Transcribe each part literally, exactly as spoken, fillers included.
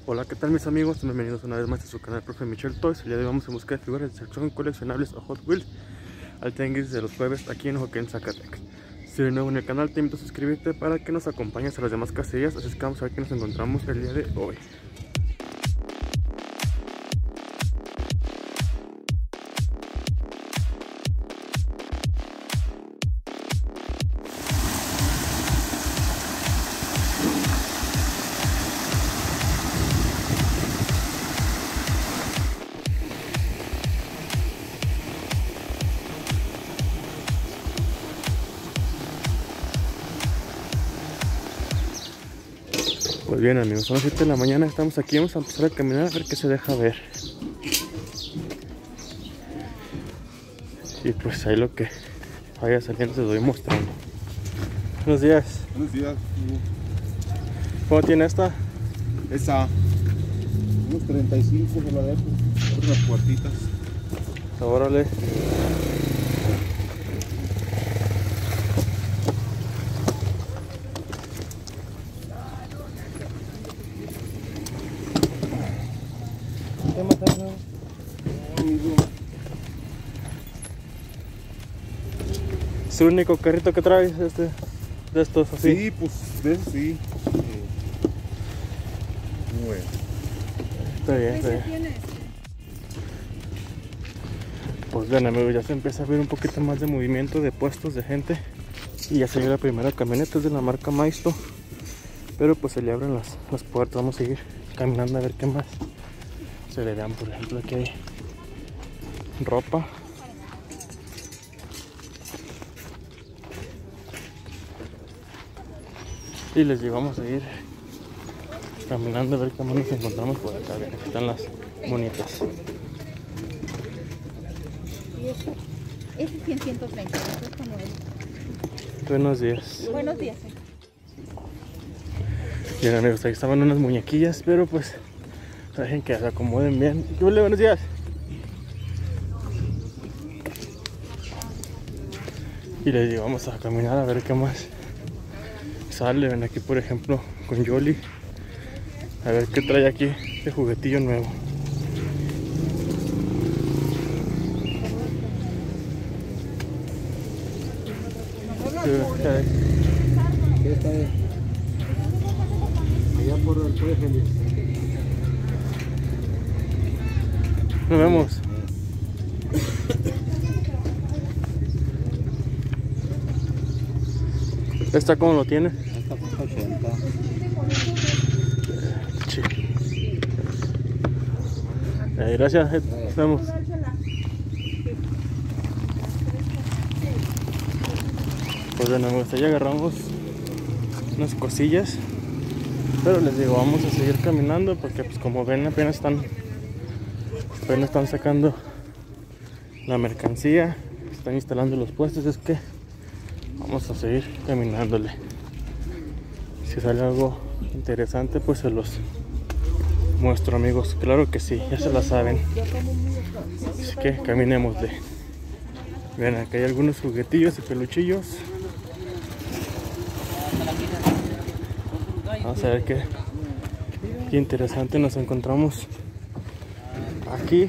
Hola, ¿qué tal mis amigos? Bienvenidos una vez más a su canal Profe Michel Toys. El día de hoy vamos a buscar figuras de sección coleccionables o Hot Wheels al tianguis de los jueves aquí en Joaquín, Zacatecas. Si eres nuevo en el canal, te invito a suscribirte para que nos acompañes a las demás casillas. Así es que vamos a ver qué nos encontramos el día de hoy. Pues bien amigos, son las siete de la mañana, estamos aquí, vamos a empezar a caminar a ver qué se deja ver. Y pues ahí lo que vaya saliendo te doy mostrando. Buenos días. Buenos días. ¿Cómo tiene esta? Esa, unos treinta y cinco se la dejo, unas puertitas. Órale. ¿Es el único carrito que traes este, de estos así? Sí, pues de ese sí. Bueno. Está bien, está bien. Pues bien amigos, ya se empieza a ver un poquito más de movimiento de puestos de gente. Y ya salió la primera camioneta, es de la marca Maisto. Pero pues se le abren las, las puertas, vamos a seguir caminando a ver qué más se le dan. Por ejemplo, aquí hay ropa. Y les digo, vamos a ir caminando a ver qué más nos encontramos por acá. Aquí están las bonitas. Y ese, ese cien, ciento treinta, eso es como él. Buenos días. Buenos días. Bien amigos, ahí estaban unas muñequillas, pero pues dejen que se acomoden bien. ¿Qué huele? Buenos días. Y les digo, vamos a caminar a ver qué más sale. Ven aquí por ejemplo con Yoli. A ver qué trae aquí de juguetillo nuevo. ¿Qué está ahí? Allá por el Feliz. Nos vemos. ¿Esta cómo lo tiene? Esta cuesta ochenta. Sí. Eh, gracias, eh, nos vemos. Pues bueno amigos, ya agarramos unas cosillas. Pero les digo, vamos a seguir caminando porque pues como ven apenas están apenas están sacando la mercancía, están instalando los puestos, es que vamos a seguir caminándole. Si sale algo interesante pues se los muestro amigos, claro que sí, ya se la saben. Así que caminémosle. Vean, acá hay algunos juguetillos y peluchillos. Vamos a ver qué, qué interesante nos encontramos aquí.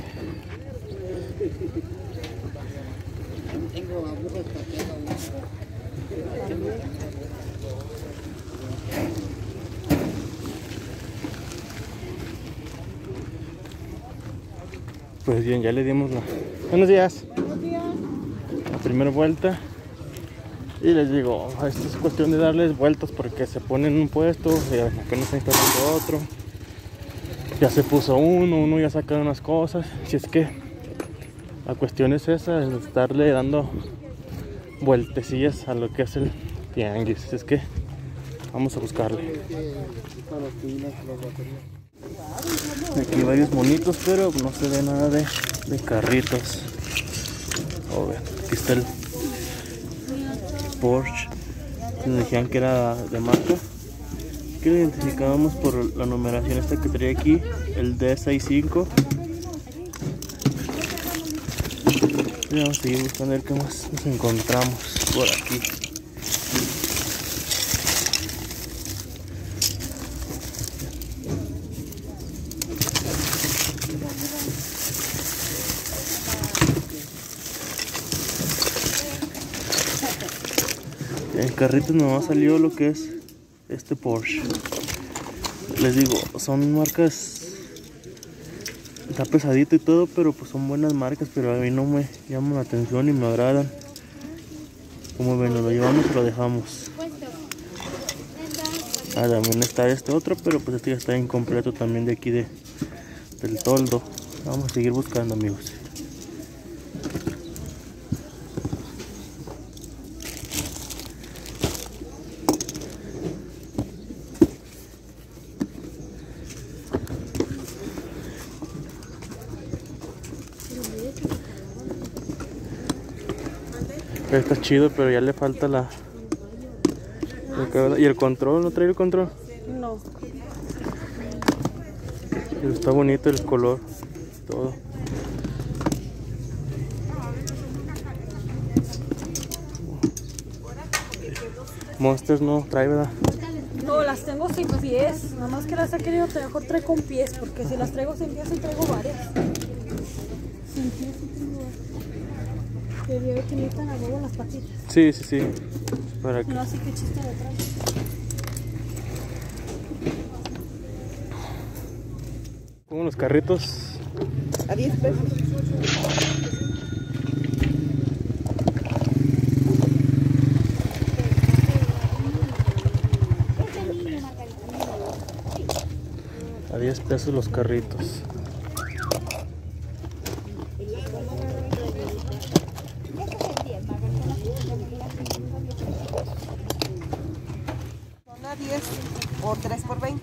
Pues bien, ya le dimos la... Buenos días. Buenos días. La primera vuelta. Y les digo, esto es cuestión de darles vueltas porque se ponen un puesto y apenas está instalando otro. Ya se puso uno, uno ya sacaron unas cosas. Si es que la cuestión es esa, es estarle dando vueltecillas a lo que es el tianguis. Si es que vamos a buscarle. Aquí hay varios monitos, pero no se ve nada de, de carritos. Oh, vean, aquí está el Porsche. Nos decían que era de marca, que lo identificábamos por la numeración esta que traía aquí, el D sesenta y cinco. Y vamos a seguir buscando a ver qué más nos encontramos por aquí. En carritos nomás salió lo que es este Porsche. Les digo, son marcas, está pesadito y todo, pero pues son buenas marcas, pero a mí no me llaman la atención y me agradan. Como ven, nos lo llevamos y lo dejamos. Ah, también está este otro, pero pues este ya está incompleto también de aquí de, del toldo. Vamos a seguir buscando, amigos. Está chido, pero ya le falta la... ¿Y el control? ¿No trae el control? No. Pero está bonito el color, todo. Monsters no trae, ¿verdad? No, las tengo sin pies. Nada más que las he querido mejor traer con pies, porque si las traigo sin pies, sí traigo varias. Sin pies sí tengo varias. Pero yo veo que necesitan a huevo las patitas. Sí, sí, sí. Para que... No, así que chiste detrás. Como los carritos. A diez pesos. A diez pesos los carritos. Son a diez o tres por veinte.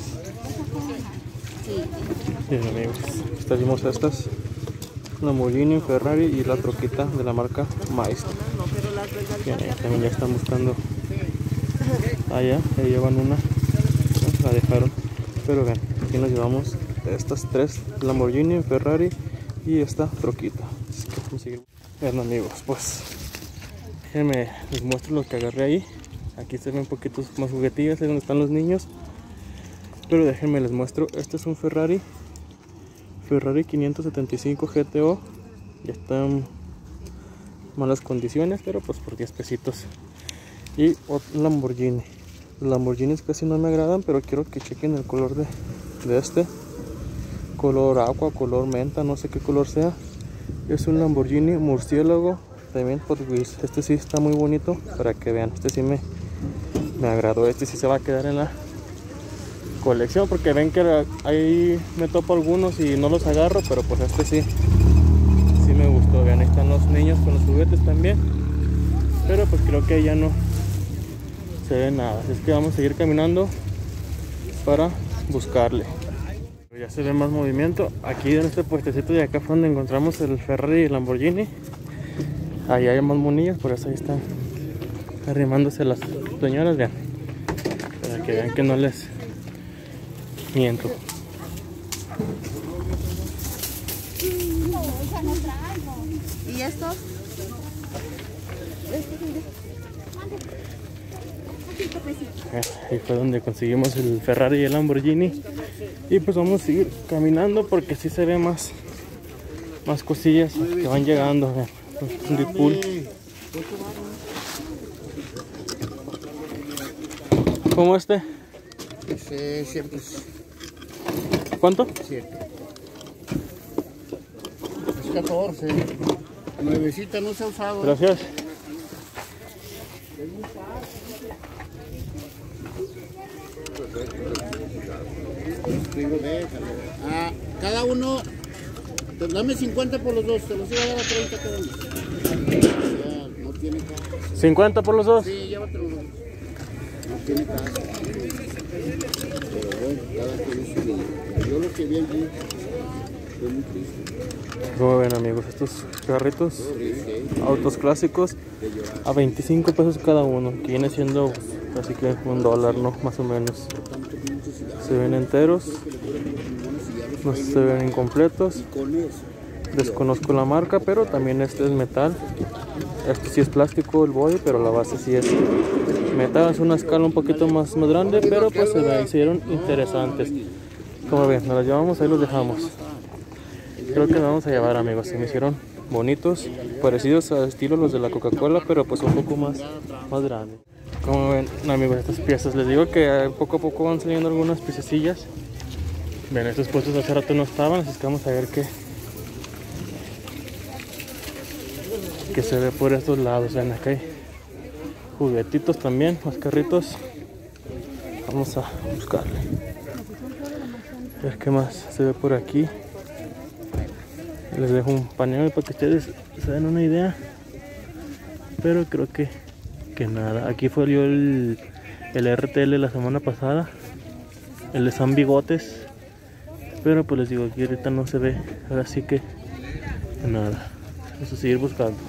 Bien, amigos, trajimos estas, Lamborghini, Ferrari y la troquita de la marca Maestro. Bien, ahí también ya están buscando allá, ya llevan una, la dejaron, pero vean, aquí nos llevamos estas tres, Lamborghini, Ferrari y esta troquita. Así que vamos a seguir. Bien, amigos, pues déjenme les muestro lo que agarré ahí. Aquí se ven un poquito más juguetillas, ahí donde están los niños. Pero déjenme les muestro, este es un Ferrari Ferrari quinientos setenta y cinco G T O. Ya está en malas condiciones, pero pues por diez pesitos. Y otro Lamborghini. Los Lamborghinis casi no me agradan, pero quiero que chequen el color de, de este. Color agua, color menta, no sé qué color sea. Es un Lamborghini murciélago, también Hot Wheels. Este sí está muy bonito, para que vean. Este sí me, me agradó, este sí se va a quedar en la colección, porque ven que ahí me topo algunos y no los agarro, pero pues este sí sí me gustó. Vean, ahí están los niños con los juguetes también, pero pues creo que ya no se ve nada, así es que vamos a seguir caminando para buscarle. Ya se ve más movimiento aquí en este puestecito de acá, fue donde encontramos el Ferrari y el Lamborghini. Ahí hay más monillas, por eso ahí están arrimándose las señoras, vean, para que vean que no les miento. ¿Y estos? Ahí fue donde conseguimos el Ferrari y el Lamborghini. Y pues vamos a seguir caminando porque sí se ve más más cosillas que van llegando. Un Deadpool. ¿Cómo este? Ese siempre es ¿Cuánto? siete. Es catorce. Nuevecita no se ha usado. Gracias. Digo, déjalo. Ah, cada uno, pues dame cincuenta por los dos, te los iba a dar a treinta cada uno. Ya, no tiene caso. ¿cincuenta por los dos? Sí, llévatelo. No tiene caso. Pero bueno, cada quien es su vida. Yo lo que vi allí fue muy triste. Como ven, amigos, estos carritos, Sí, sí. autos clásicos, a veinticinco pesos cada uno, que viene siendo así que un dólar, ¿no? Más o menos. Se ven enteros, no se ven incompletos. Desconozco la marca, pero también este es metal. Este sí es plástico el body, pero la base sí es metal. Es una escala un poquito más, más grande, pero pues se me hicieron interesantes. Como ven, nos los llevamos, ahí los dejamos. Creo que nos vamos a llevar, amigos. Se me hicieron bonitos, parecidos al estilo los de la Coca-Cola, pero pues un poco más, más grandes. Como ven, amigos, estas piezas, les digo que poco a poco van saliendo algunas piececillas. Ven, estos puestos hace rato no estaban, así que vamos a ver qué, qué se ve por estos lados. Ven, acá hay juguetitos también, más carritos. Vamos a buscarle. A ver qué más se ve por aquí. Les dejo un panel para que ustedes se den una idea. Pero creo que, que nada. Aquí fue el, el R T L la semana pasada. El de San Bigotes. Pero pues les digo, aquí ahorita no se ve. Ahora sí que nada. Vamos a seguir buscando.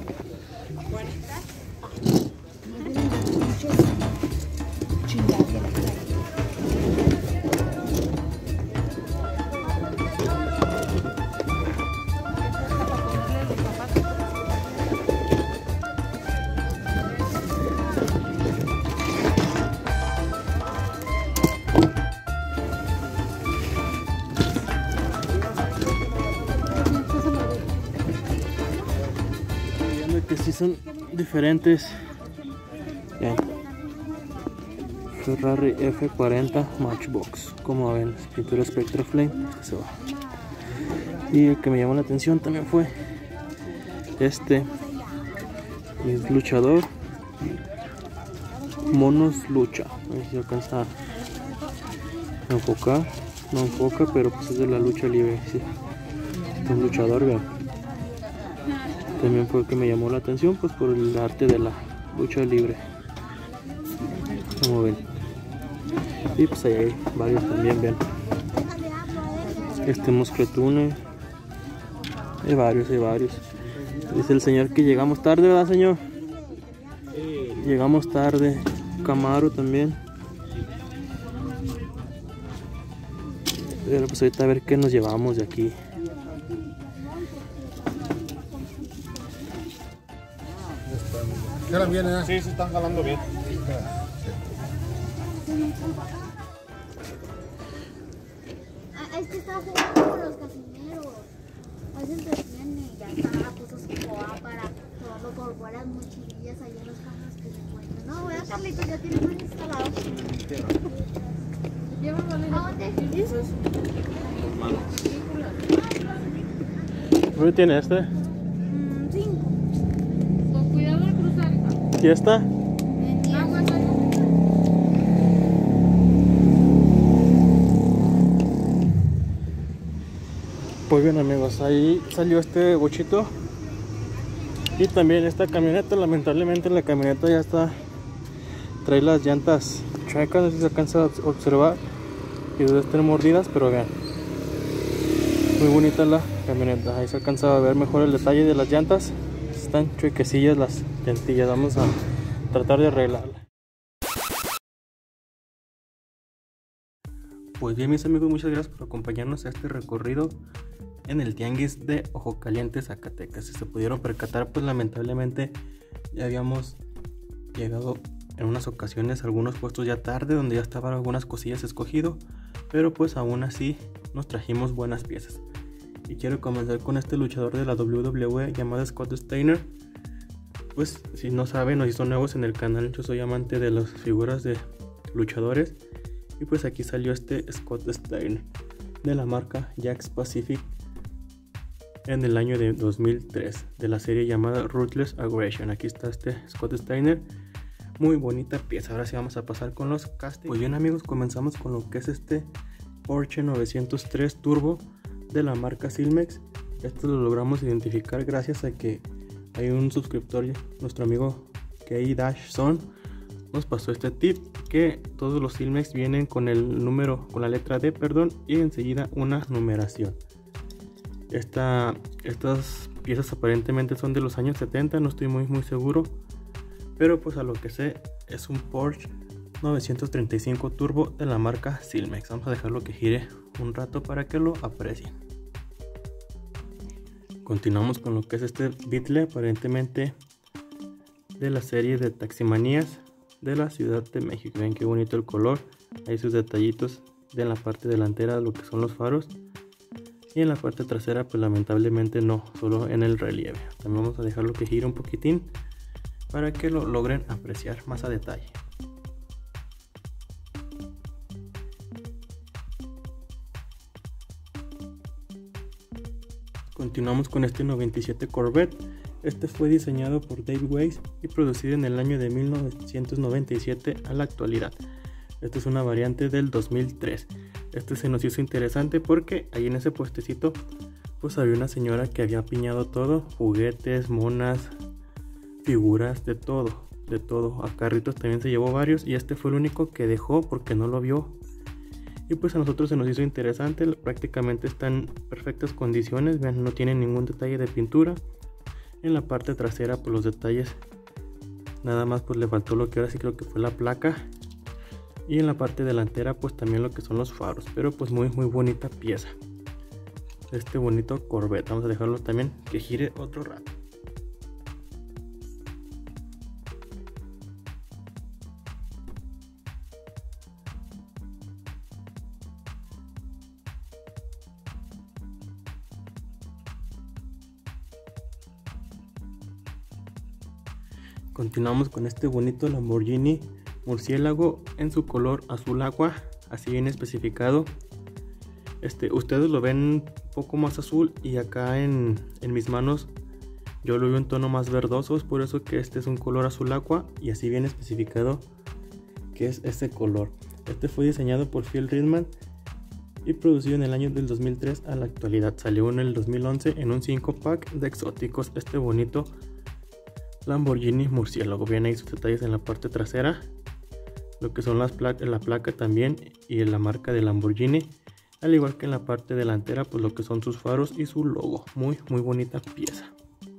Que sí son diferentes. Bien. Ferrari F cuarenta Matchbox, como ven, pintura Spectra Flame, se va. Y el que me llamó la atención también fue este, es luchador Monos Lucha. A ver si alcanza a enfocar, no enfoca, pero pues es de la lucha libre, sí. Un luchador, vean. También fue el que me llamó la atención, pues por el arte de la lucha libre, como ven. Y pues ahí hay varios también, ven. Este Mosquetune, hay varios, hay varios. Dice el señor que llegamos tarde, ¿verdad, señor? Llegamos tarde. Camaro también. Pero pues ahorita a ver qué nos llevamos de aquí. ¿Jalan bien, eh? Sí, sí están jalando bien. Ah, es que estaba jugando con los casineros. Hoy se entretiene y ya está, puso su coa para probarlo por buenas mochilillas ahí en los campos que se encuentran. No, vea, Carlitos, ya tiene muy instalado. ¿A dónde? ¿Esos? ¿Dónde tiene este? Mm, cinco. Con cuidado al cruzar. ¿Y esta? Agua, Pues bien, amigos, ahí salió este bochito. Y también esta camioneta, lamentablemente la camioneta ya está, trae las llantas chuecas, no sé si se alcanza a observar, y debe estar mordidas, pero vean, muy bonita la camioneta. Ahí se alcanza a ver mejor el detalle de las llantas, están chuequecillas las llantillas. Vamos a tratar de arreglarla. Pues bien, mis amigos, muchas gracias por acompañarnos a este recorrido en el tianguis de Ojo Caliente, Zacatecas. Si se pudieron percatar, pues lamentablemente ya habíamos llegado en unas ocasiones a algunos puestos ya tarde, donde ya estaban algunas cosillas escogido, pero pues aún así nos trajimos buenas piezas. Y quiero comenzar con este luchador de la doble u doble u E llamado Scott Steiner. Pues si no saben o si son nuevos en el canal, yo soy amante de las figuras de luchadores. Y pues aquí salió este Scott Steiner de la marca Jakks Pacific en el año de dos mil tres, de la serie llamada Ruthless Aggression. Aquí está este Scott Steiner, muy bonita pieza. Ahora sí vamos a pasar con los castings. Pues bien, amigos, comenzamos con lo que es este Porsche novecientos tres Turbo de la marca Silmex. Esto lo logramos identificar gracias a que hay un suscriptor, nuestro amigo K-Son, nos pasó este tip, que todos los Silmex vienen con el número, con la letra D, perdón, y enseguida una numeración. Esta, estas piezas aparentemente son de los años setenta, no estoy muy muy seguro, pero pues a lo que sé es un Porsche novecientos treinta y cinco Turbo de la marca Silmex. Vamos a dejarlo que gire un rato para que lo aprecien. Continuamos con lo que es este Beetle, aparentemente de la serie de Taximanías de la Ciudad de México. Ven qué bonito el color, hay sus detallitos de la parte delantera de lo que son los faros. y en la parte trasera pues lamentablemente no, solo en el relieve. También vamos a dejarlo que gire un poquitín para que lo logren apreciar más a detalle. Continuamos con este noventa y siete Corvette. Este fue diseñado por David Weiss y producido en el año de mil novecientos noventa y siete a la actualidad. Esta es una variante del dos mil tres. Este se nos hizo interesante porque ahí en ese puestecito pues había una señora que había piñado todo, juguetes, monas, figuras, de todo, de todo. A carritos también se llevó varios y este fue el único que dejó porque no lo vio. Y pues a nosotros se nos hizo interesante, prácticamente está en perfectas condiciones, vean, no tiene ningún detalle de pintura. En la parte trasera pues los detalles, nada más pues le faltó lo que ahora sí creo que fue la placa. Y en la parte delantera pues también lo que son los faros, pero pues muy muy bonita pieza. Este bonito Corvette, vamos a dejarlo también que gire otro rato. Continuamos con este bonito Lamborghini Murciélago en su color azul agua, así bien especificado. Este, ustedes lo ven un poco más azul y acá en, en mis manos yo lo veo en tono más verdoso, es por eso que este es un color azul agua y así bien especificado que es ese color. Este fue diseñado por Phil Ridman y producido en el año del dos mil tres a la actualidad. Salió en el dos mil once en un cinco pack de exóticos este bonito Lamborghini Murciélago. Bien ahí sus detalles en la parte trasera, lo que son las placas, la placa también y la marca de Lamborghini, al igual que en la parte delantera pues lo que son sus faros y su logo. Muy muy bonita pieza.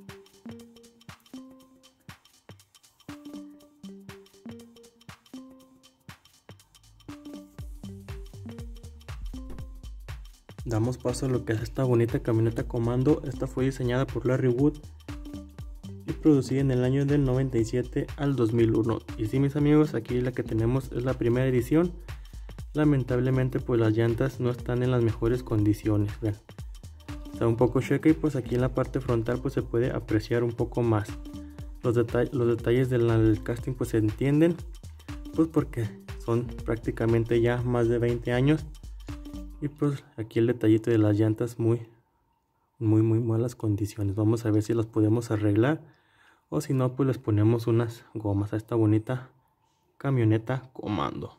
Damos paso a lo que es esta bonita camioneta Comando. Esta fue diseñada por Larry Wood y producida en el año del noventa y siete al dos mil uno. Y sí, mis amigos, aquí la que tenemos es la primera edición. Lamentablemente pues las llantas no están en las mejores condiciones, vean, está un poco checa y pues aquí en la parte frontal pues se puede apreciar un poco más. Los, detall los detalles del, del casting pues se entienden, pues porque son prácticamente ya más de veinte años. Y pues aquí el detallito de las llantas muy muy muy malas condiciones. Vamos a ver si las podemos arreglar o si no pues les ponemos unas gomas a esta bonita camioneta Comando.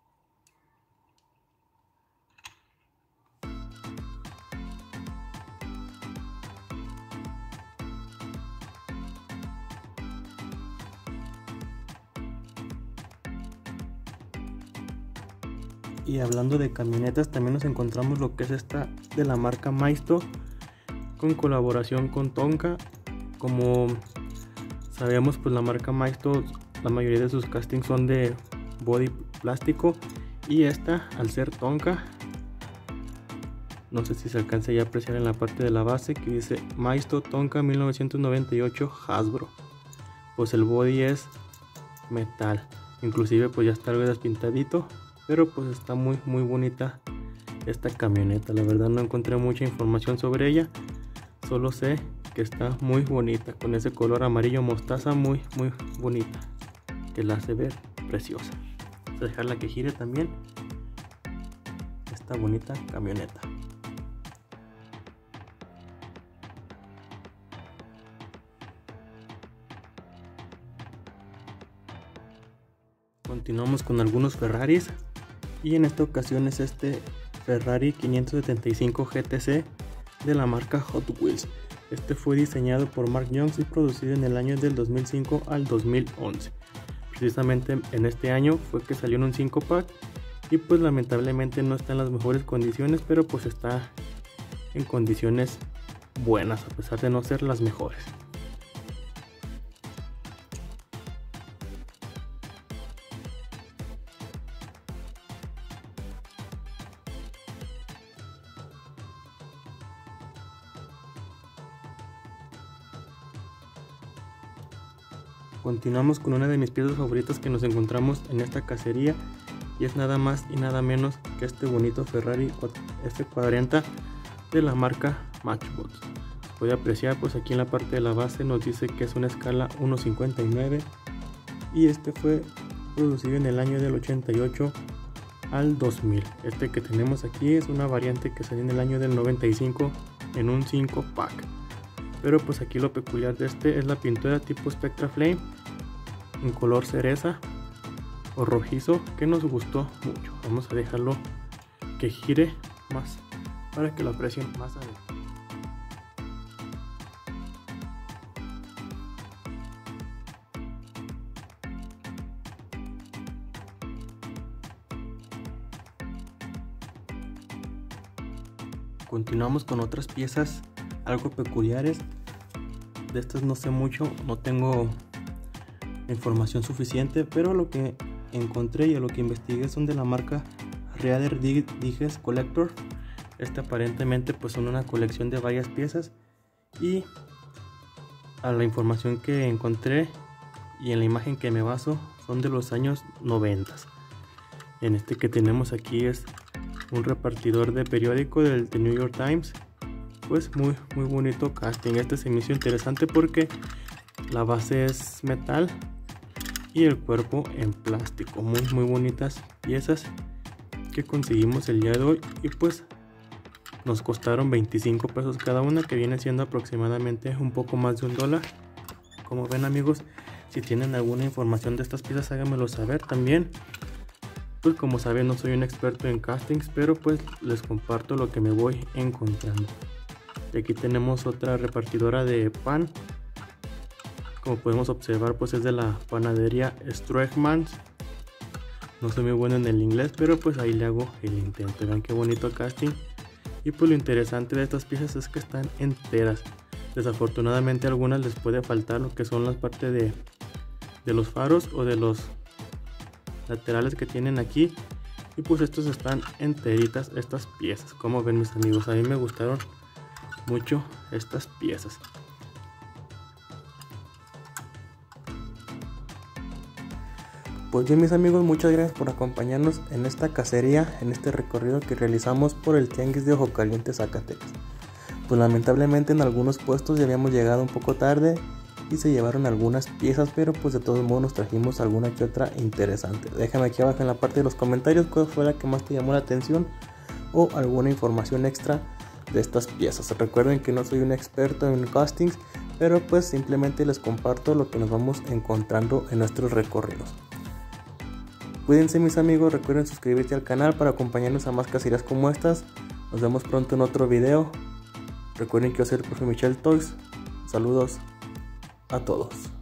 Y hablando de camionetas, también nos encontramos lo que es esta de la marca Maisto, con colaboración con Tonka. Como sabemos pues la marca Maisto, la mayoría de sus castings son de body plástico, y esta al ser Tonka, no sé si se alcanza ya a apreciar en la parte de la base que dice Maisto Tonka mil novecientos noventa y ocho Hasbro, pues el body es metal, inclusive pues ya está algo despintadito, pero pues está muy muy bonita esta camioneta. La verdad no encontré mucha información sobre ella, solo sé que está muy bonita con ese color amarillo mostaza, muy muy bonita, que la hace ver preciosa. Vamos a dejarla que gire también esta bonita camioneta. Continuamos con algunos Ferraris y en esta ocasión es este Ferrari quinientos setenta y cinco G T C de la marca Hot Wheels. Este fue diseñado por Mark Jones y producido en el año del dos mil cinco al dos mil once. Precisamente en este año fue que salió en un cinco pack y pues lamentablemente no está en las mejores condiciones, pero pues está en condiciones buenas a pesar de no ser las mejores. Continuamos con una de mis piezas favoritas que nos encontramos en esta cacería, y es nada más y nada menos que este bonito Ferrari F cuarenta de la marca Matchbox. Puede apreciar, pues aquí en la parte de la base nos dice que es una escala uno cincuenta y nueve y este fue producido en el año del ochenta y ocho al dos mil. Este que tenemos aquí es una variante que salió en el año del noventa y cinco en un cinco pack, pero pues aquí lo peculiar de este es la pintura tipo Spectra Flame en color cereza o rojizo, que nos gustó mucho. Vamos a dejarlo que gire más para que lo aprecien más adelante. Continuamos con otras piezas algo peculiares. De estas no sé mucho, no tengo información suficiente, pero lo que encontré y a lo que investigué son de la marca Reader Diges Collector. Este aparentemente pues son una colección de varias piezas, y a la información que encontré y en la imagen que me baso son de los años noventa. En este que tenemos aquí es un repartidor de periódico del The New York Times, pues muy muy bonito casting. Este se me hizo interesante porque la base es metal y el cuerpo en plástico. Muy muy bonitas piezas que conseguimos el día de hoy, y pues nos costaron veinticinco pesos cada una, que viene siendo aproximadamente un poco más de un dólar. Como ven, amigos, si tienen alguna información de estas piezas háganmelo saber también. Pues como saben, no soy un experto en castings, pero pues les comparto lo que me voy encontrando. Y aquí tenemos otra repartidora de pan. Como podemos observar, pues es de la panadería Stroegmans. No soy muy bueno en el inglés, pero pues ahí le hago el intento. Vean qué bonito casting. Y pues lo interesante de estas piezas es que están enteras. Desafortunadamente a algunas les puede faltar lo que son las partes de, de los faros o de los laterales que tienen aquí, y pues estos están enteritas estas piezas. Como ven, mis amigos, a mí me gustaron mucho estas piezas. Pues bien, mis amigos, muchas gracias por acompañarnos en esta cacería, en este recorrido que realizamos por el Tianguis de Ojo Caliente, Zacatecas. Pues lamentablemente en algunos puestos ya habíamos llegado un poco tarde y se llevaron algunas piezas, pero pues de todos modos nos trajimos alguna que otra interesante. Déjame aquí abajo en la parte de los comentarios cuál fue la que más te llamó la atención o alguna información extra de estas piezas. Recuerden que no soy un experto en castings, pero pues simplemente les comparto lo que nos vamos encontrando en nuestros recorridos. Cuídense, mis amigos, recuerden suscribirse al canal para acompañarnos a más cacerías como estas. Nos vemos pronto en otro video. Recuerden que yo soy el profe Michel Toys. Saludos a todos.